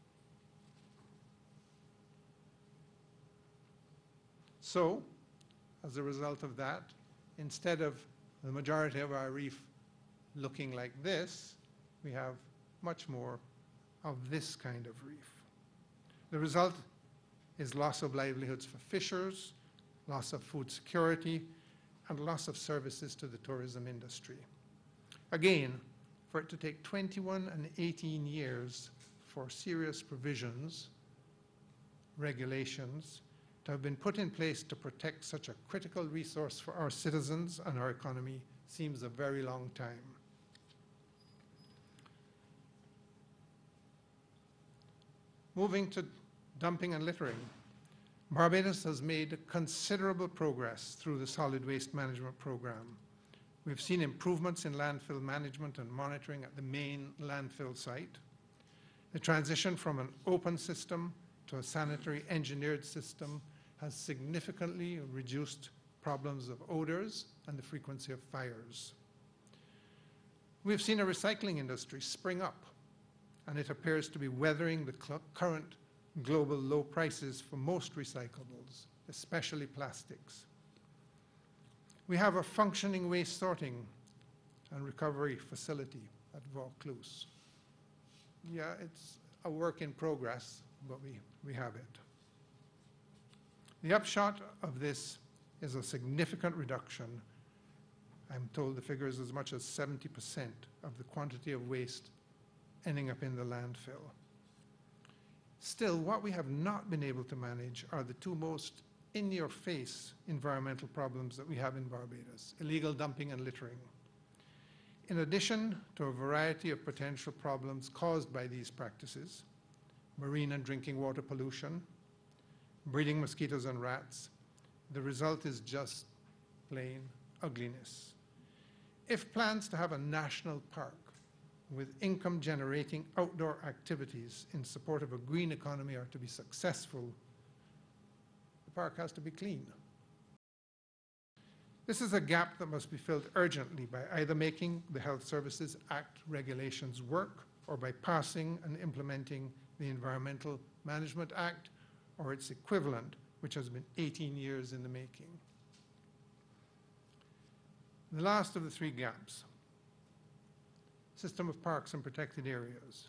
Speaker 2: So, as a result of that, instead of the majority of our reef looking like this, we have much more of this kind of reef. The result is loss of livelihoods for fishers, loss of food security, and loss of services to the tourism industry. Again, for it to take 21 and 18 years for serious provisions, regulations, to have been put in place to protect such a critical resource for our citizens and our economy seems a very long time. Moving to dumping and littering, Barbados has made considerable progress through the solid waste management program. We've seen improvements in landfill management and monitoring at the main landfill site. The transition from an open system to a sanitary engineered system has significantly reduced problems of odors and the frequency of fires. We've seen a recycling industry spring up, and it appears to be weathering the current global low prices for most recyclables, especially plastics. We have a functioning waste sorting and recovery facility at Vaucluse. Yeah, it's a work in progress, but we have it. The upshot of this is a significant reduction. I'm told the figure is as much as 70% of the quantity of waste ending up in the landfill. Still, what we have not been able to manage are the two most in-your-face environmental problems that we have in Barbados: illegal dumping and littering. In addition to a variety of potential problems caused by these practices, marine and drinking water pollution, breeding mosquitoes and rats, the result is just plain ugliness. If plans to have a national park with income-generating outdoor activities in support of a green economy are to be successful, the park has to be clean. This is a gap that must be filled urgently by either making the Health Services Act regulations work or by passing and implementing the Environmental Management Act or its equivalent, which has been 18 years in the making. The last of the three gaps: system of parks and protected areas.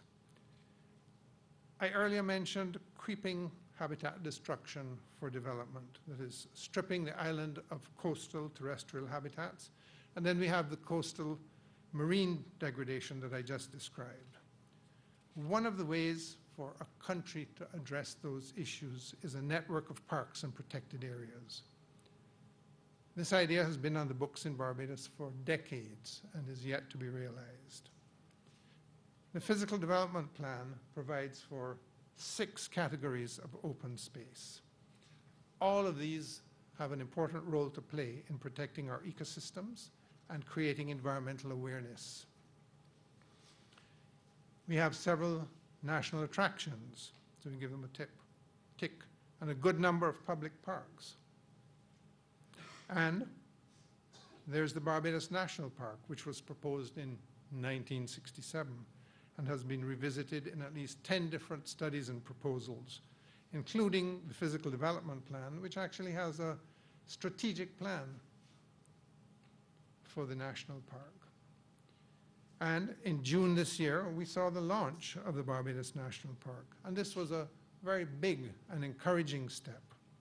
Speaker 2: I earlier mentioned creeping habitat destruction for development, that is, stripping the island of coastal terrestrial habitats. And then we have the coastal marine degradation that I just described. One of the ways for a country to address those issues is a network of parks and protected areas. This idea has been on the books in Barbados for decades and is yet to be realized. The Physical Development Plan provides for 6 categories of open space. All of these have an important role to play in protecting our ecosystems and creating environmental awareness. We have several national attractions, so we give them a tick, and a good number of public parks. And there's the Barbados National Park, which was proposed in 1967 and has been revisited in at least 10 different studies and proposals, including the Physical Development Plan, which actually has a strategic plan for the national park. And in June this year, we saw the launch of the Barbados National Park, and this was a very big and encouraging step.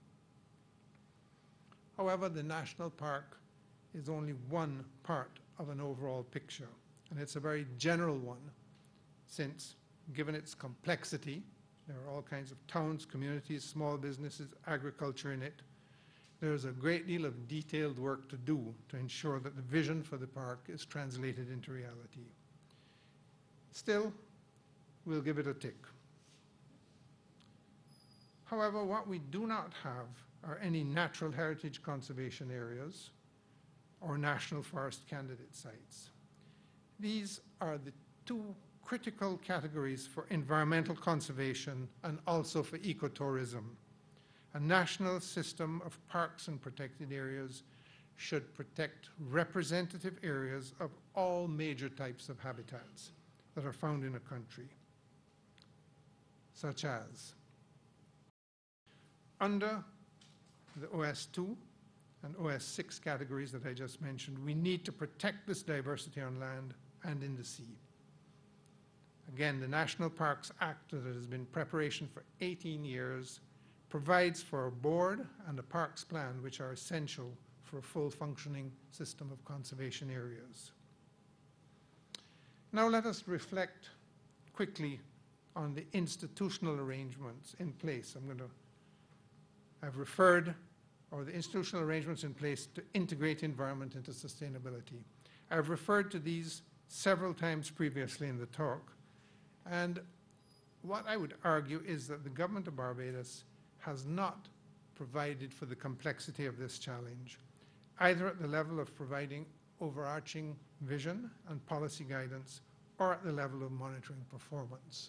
Speaker 2: However, the national park is only one part of an overall picture, and it's a very general one, since, given its complexity, there are all kinds of towns, communities, small businesses, agriculture in it. There's a great deal of detailed work to do to ensure that the vision for the park is translated into reality. Still, we'll give it a tick. However, what we do not have are any natural heritage conservation areas or national forest candidate sites. These are the two critical categories for environmental conservation and also for ecotourism. A national system of parks and protected areas should protect representative areas of all major types of habitats that are found in a country, such as under the OS2 and OS6 categories that I just mentioned, we need to protect this diversity on land and in the sea. Again, the National Parks Act that has been in preparation for 18 years provides for a board and a parks plan which are essential for a full functioning system of conservation areas. Now let us reflect quickly on the institutional arrangements in place. I've referred, or the institutional arrangements in place to integrate environment into sustainability. I've referred to these several times previously in the talk, and what I would argue is that the government of Barbados has not provided for the complexity of this challenge, either at the level of providing overarching vision and policy guidance or at the level of monitoring performance.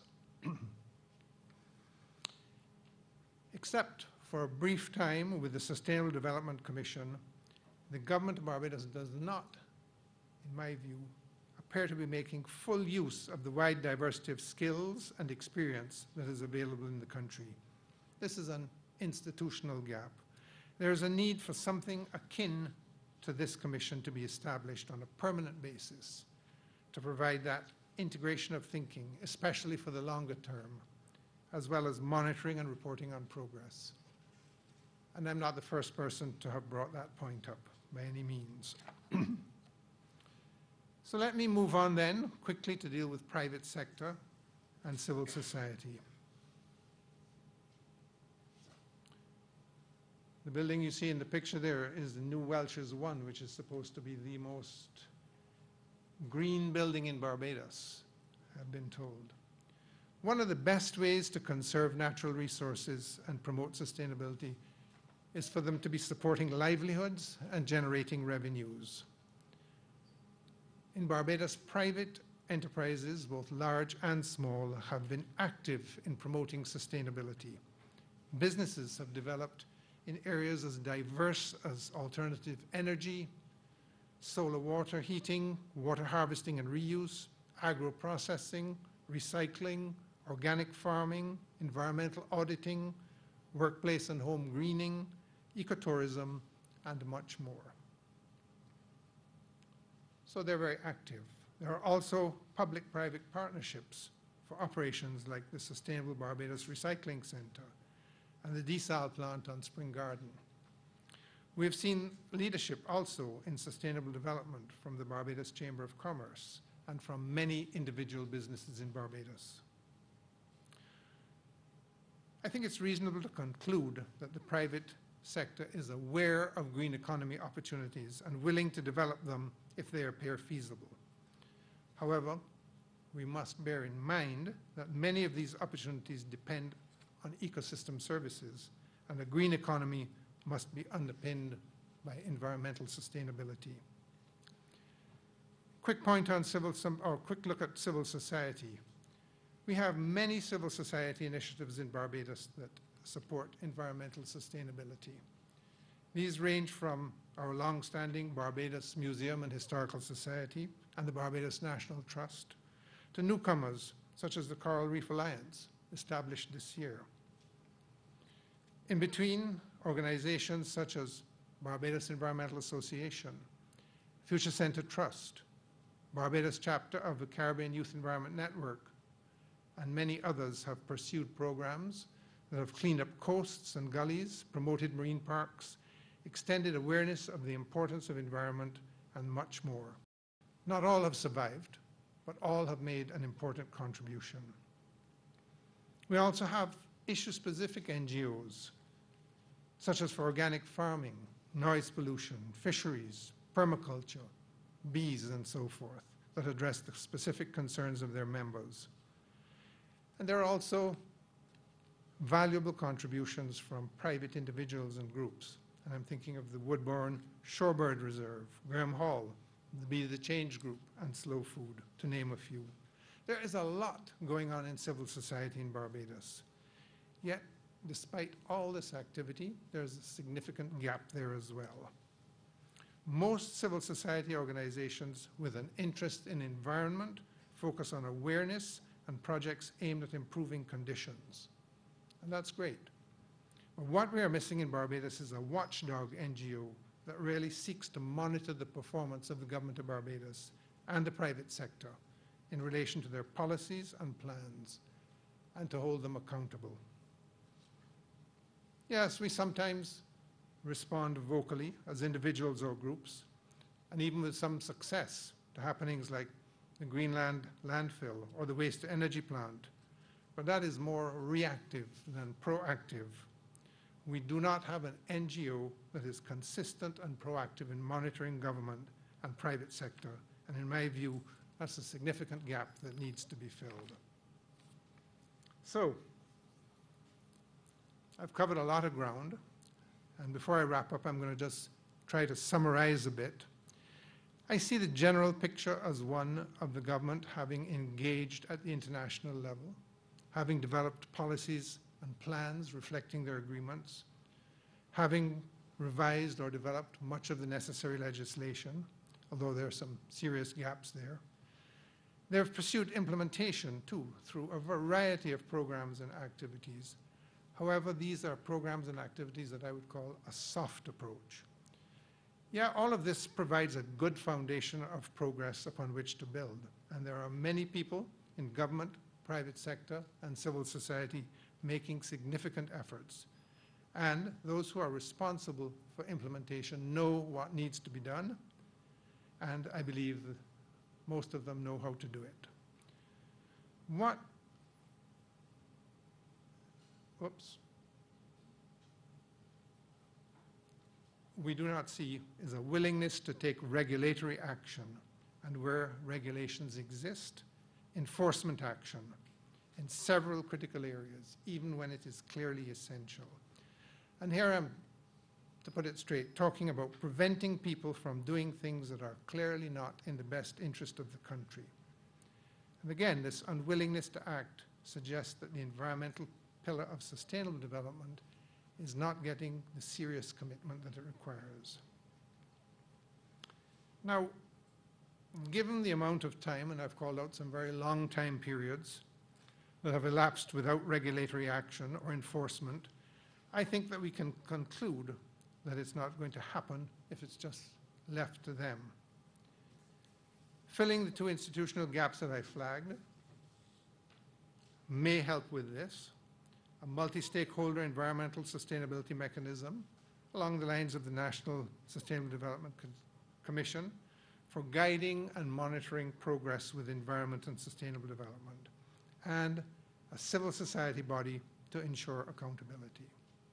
Speaker 2: Except for a brief time with the Sustainable Development Commission, the government of Barbados does not, in my view, appear to be making full use of the wide diversity of skills and experience that is available in the country. This is an institutional gap. There is a need for something akin to this commission to be established on a permanent basis to provide that integration of thinking, especially for the longer term, as well as monitoring and reporting on progress. And I'm not the first person to have brought that point up by any means. So let me move on then quickly to deal with private sector and civil society. The building you see in the picture there is the New Welsh's One, which is supposed to be the most green building in Barbados, I've been told. One of the best ways to conserve natural resources and promote sustainability is for them to be supporting livelihoods and generating revenues. In Barbados, private enterprises, both large and small, have been active in promoting sustainability. Businesses have developed in areas as diverse as alternative energy, solar water heating, water harvesting and reuse, agro-processing, recycling, organic farming, environmental auditing, workplace and home greening, ecotourism, and much more. So they're very active. There are also public-private partnerships for operations like the Sustainable Barbados Recycling Centre and the desal plant on Spring Garden. We have seen leadership also in sustainable development from the Barbados Chamber of Commerce and from many individual businesses in Barbados. I think it's reasonable to conclude that the private sector is aware of green economy opportunities and willing to develop them if they appear feasible. However, we must bear in mind that many of these opportunities depend on ecosystem services, and a green economy must be underpinned by environmental sustainability. Quick point on quick look at civil society. We have many civil society initiatives in Barbados that support environmental sustainability. These range from our long-standing Barbados Museum and Historical Society and the Barbados National Trust to newcomers such as the Coral Reef Alliance, established this year. In between, organizations such as Barbados Environmental Association, Future Center Trust, Barbados chapter of the Caribbean Youth Environment Network, and many others have pursued programs that have cleaned up coasts and gullies, promoted marine parks, extended awareness of the importance of environment, and much more. Not all have survived, but all have made an important contribution. We also have issue-specific NGOs, such as for organic farming, noise pollution, fisheries, permaculture, bees, and so forth, that address the specific concerns of their members. And there are also valuable contributions from private individuals and groups. And I'm thinking of the Woodbourne Shorebird Reserve, Graham Hall, the Be the Change Group, and Slow Food, to name a few. There is a lot going on in civil society in Barbados. Yet, despite all this activity, there's a significant gap there as well. Most civil society organizations with an interest in environment focus on awareness and projects aimed at improving conditions. And that's great. But what we are missing in Barbados is a watchdog NGO that really seeks to monitor the performance of the government of Barbados and the private sector in relation to their policies and plans, and to hold them accountable. Yes, we sometimes respond vocally as individuals or groups, and even with some success, to happenings like the Greenland landfill or the waste-to-energy plant. But that is more reactive than proactive. We do not have an NGO that is consistent and proactive in monitoring government and private sector. And in my view, that's a significant gap that needs to be filled. So, I've covered a lot of ground. And before I wrap up, I'm going to just try to summarize a bit. I see the general picture as one of the government having engaged at the international level, having developed policies and plans reflecting their agreements, having revised or developed much of the necessary legislation, although there are some serious gaps there. They have pursued implementation, too, through a variety of programs and activities. However, these are programs and activities that I would call a soft approach. Yeah, all of this provides a good foundation of progress upon which to build. And there are many people in government, private sector, and civil society making significant efforts. And those who are responsible for implementation know what needs to be done, and I believe that most of them know how to do it. We do not see is a willingness to take regulatory action, and where regulations exist, enforcement action in several critical areas, even when it is clearly essential. And here I'm, to put it straight, talking about preventing people from doing things that are clearly not in the best interest of the country. And again, this unwillingness to act suggests that the environmental pillar of sustainable development is not getting the serious commitment that it requires. Now, given the amount of time, and I've called out some very long time periods that have elapsed without regulatory action or enforcement, I think that we can conclude that it's not going to happen if it's just left to them. Filling the two institutional gaps that I flagged may help with this. A multi-stakeholder environmental sustainability mechanism along the lines of the National Sustainable Development Commission for guiding and monitoring progress with environment and sustainable development, and a civil society body to ensure accountability.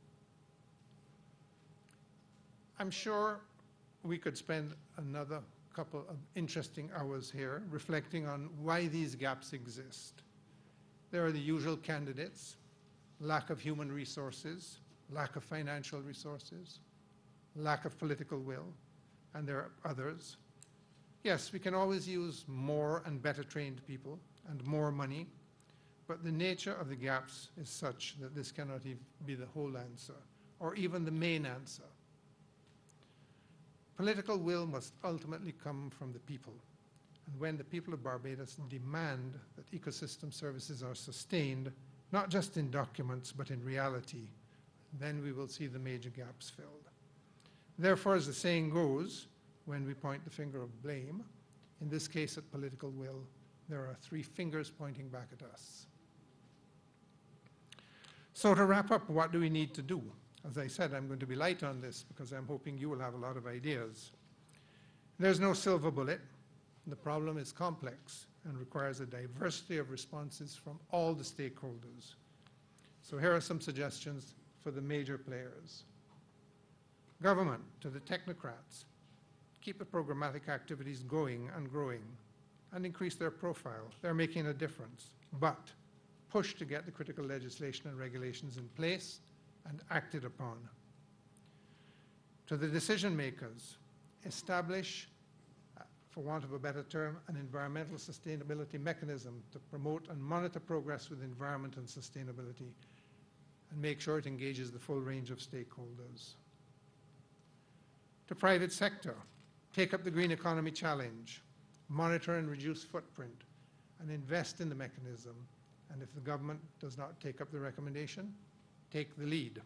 Speaker 2: I'm sure we could spend another couple of interesting hours here reflecting on why these gaps exist. There are the usual candidates: lack of human resources, lack of financial resources, lack of political will, and there are others. Yes, we can always use more and better trained people and more money, but the nature of the gaps is such that this cannot even be the whole answer, or even the main answer. Political will must ultimately come from the people. And when the people of Barbados demand that ecosystem services are sustained, not just in documents, but in reality, then we will see the major gaps filled. Therefore, as the saying goes, when we point the finger of blame, in this case at political will, there are three fingers pointing back at us. So to wrap up, what do we need to do? As I said, I'm going to be light on this because I'm hoping you will have a lot of ideas. There's no silver bullet. The problem is complex and requires a diversity of responses from all the stakeholders. So here are some suggestions for the major players. Government, to the technocrats, keep the programmatic activities going and growing, and increase their profile. They're making a difference, but push to get the critical legislation and regulations in place and acted upon. To the decision makers, establish, for want of a better term, an environmental sustainability mechanism to promote and monitor progress with environment and sustainability, and make sure it engages the full range of stakeholders. To private sector, take up the green economy challenge, monitor and reduce footprint, and invest in the mechanism. And if the government does not take up the recommendation, take the lead.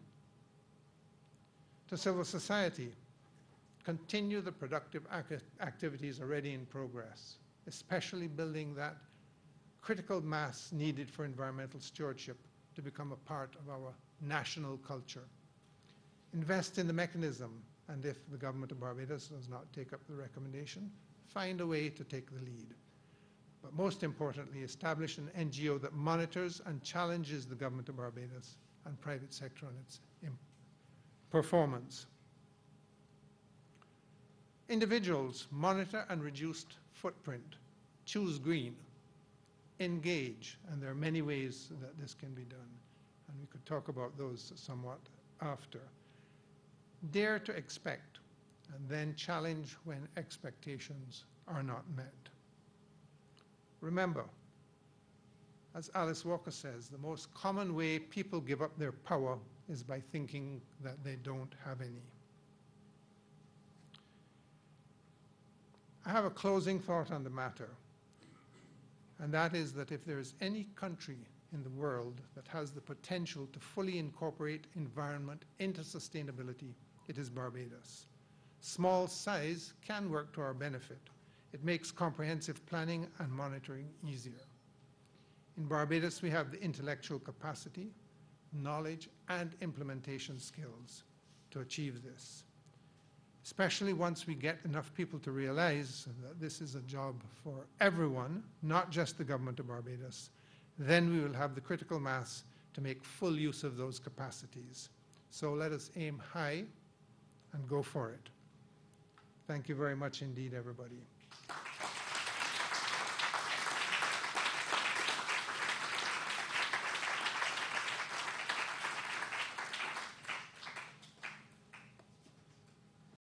Speaker 2: To civil society, continue the productive activities already in progress, especially building that critical mass needed for environmental stewardship to become a part of our national culture. Invest in the mechanism, and if the government of Barbados does not take up the recommendation, find a way to take the lead. But most importantly, establish an NGO that monitors and challenges the government of Barbados and private sector on its performance. Individuals, monitor and reduce footprint, choose green, engage, and there are many ways that this can be done, and we could talk about those somewhat after. Dare to expect, and then challenge when expectations are not met. Remember, as Alice Walker says, the most common way people give up their power is by thinking that they don't have any. I have a closing thought on the matter, and that is that if there is any country in the world that has the potential to fully incorporate environment into sustainability, it is Barbados. Small size can work to our benefit. It makes comprehensive planning and monitoring easier. In Barbados, we have the intellectual capacity, knowledge, and implementation skills to achieve this. Especially once we get enough people to realize that this is a job for everyone, not just the government of Barbados, then we will have the critical mass to make full use of those capacities. So let us aim high and go for it. Thank you very much indeed, everybody.